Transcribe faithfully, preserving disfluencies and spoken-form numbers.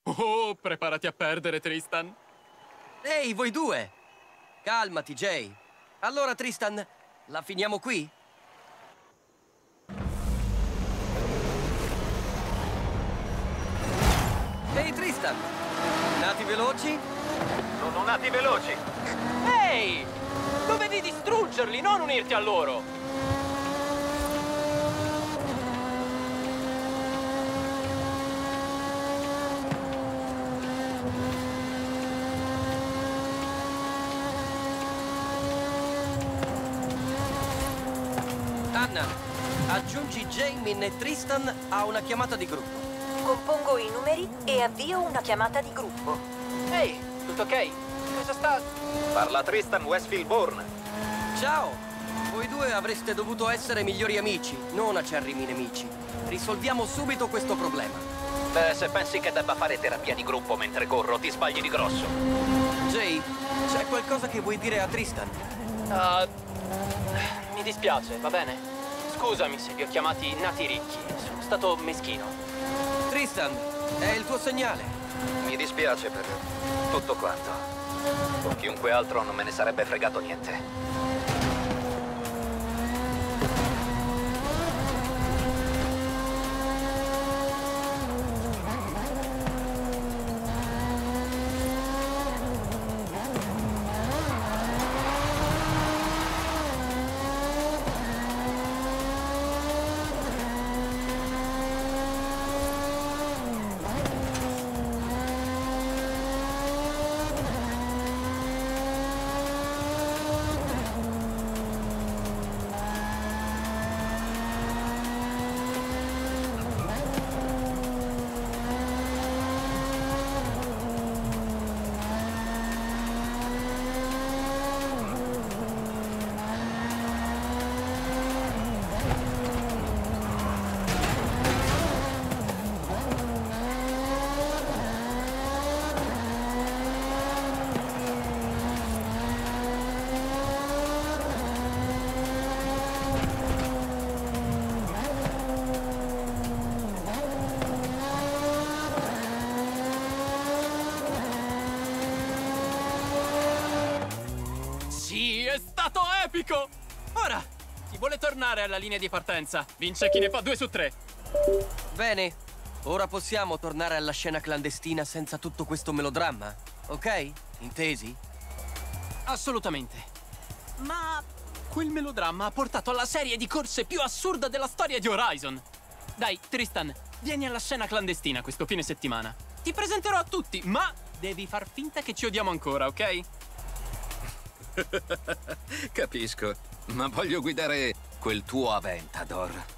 Oh, preparati a perdere, Tristan. Ehi, voi due! Calmati, Jay. Allora, Tristan, la finiamo qui? Ehi, Tristan! Nati veloci? Sono nati veloci. Ehi! Dovevi distruggerli, non unirti a loro! Anna, aggiungi Jamin e Tristan a una chiamata di gruppo. Compongo i numeri e avvio una chiamata di gruppo. Ehi, tutto ok? Cosa sta... Parla Tristan Westfield Bourne. Ciao! Voi due avreste dovuto essere migliori amici, non acerrimi nemici. Risolviamo subito questo problema. Beh, se pensi che debba fare terapia di gruppo mentre corro, ti sbagli di grosso. Jay, c'è qualcosa che vuoi dire a Tristan? Uh, mi dispiace, va bene? Scusami se vi ho chiamati nati ricchi. Sono stato meschino. Tristan, è il tuo segnale. Mi dispiace per tutto quanto. Con chiunque altro non me ne sarebbe fregato niente. Sì, è stato epico! Ora, chi vuole tornare alla linea di partenza? Vince chi ne fa due su tre. Bene, ora possiamo tornare alla scena clandestina senza tutto questo melodramma, ok? Intesi? Assolutamente. Ma quel melodramma ha portato alla serie di corse più assurda della storia di Horizon. Dai, Tristan, vieni alla scena clandestina questo fine settimana. Ti presenterò a tutti, ma devi far finta che ci odiamo ancora, ok? Capisco, ma voglio guidare quel tuo Aventador.